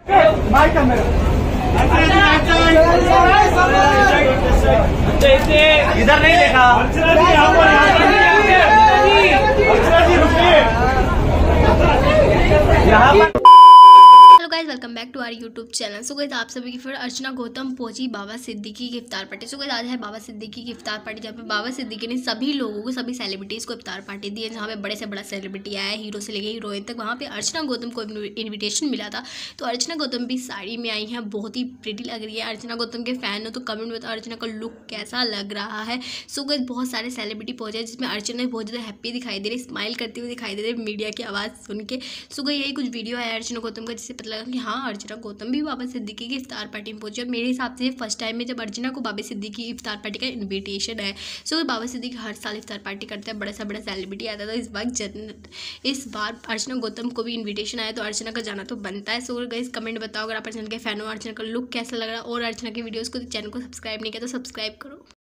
इधर नहीं देखा। यहाँ पर guys welcome back to our YouTube channel. So guys आप सभी की फिर अर्चना गौतम पहुंची बाबा सिद्दीकी की इफ्तार पार्टी। सो गाइस आज है बाबा सिद्दीकी की इफ्तार पार्टी, जहाँ पे बाबा सिद्दीकी ने सभी लोगों को, सभी सेलिब्रिटीज़ को इफ्तार पार्टी दी है, जहाँ पे बड़े से बड़ा सेलिब्रिटी आया है, हीरो से लेके हीरोइन तक। वहाँ पे अर्चना गौतम को इन्विटेशन मिला था, तो अर्चना गौतम भी साड़ी में आई हैं, बहुत ही प्रिटी लग रही है। अर्चना गौतम के फैन हो तो कमेंट में बताओ अर्चना का लुक कैसा लग रहा है। सो गाइस बहुत सारे सेलिब्रिटी पहुंचे हैं, जिसमें अर्चना भी बहुत ज़्यादा हैप्पी दिखाई दे रही, स्माइल करती हुई दिखाई दे रही मीडिया की आवाज़ सुन के। सो गाइस यही कुछ वीडियो है अर्चना गौतम का, जिससे पता लगा कि हाँ अर्चना गौतम भी बाबा सिद्दीकी की इफ्तार पार्टी में पहुंची। और मेरे हिसाब से फर्स्ट टाइम में जब अर्चना को बाबा सिद्दीकी की इफ्तार पार्टी का इनविटेशन है। सो बाबा सिद्दीकी हर साल इफ्तार पार्टी करते हैं, बड़ा सा बड़ा सेलिब्रिटी आता है, तो इस बार अर्चना गौतम को भी इन्विटेशन आया, तो अर्चना का जाना तो बनता है। सो गाइस कमेंट बताओ अगर आप अर्चना के फैन हो, अर्चना का लुक कैसा लग रहा है, और अर्चना की वीडियोज़ को चैनल को सब्सक्राइब नहीं किया तो सब्सक्राइब करो।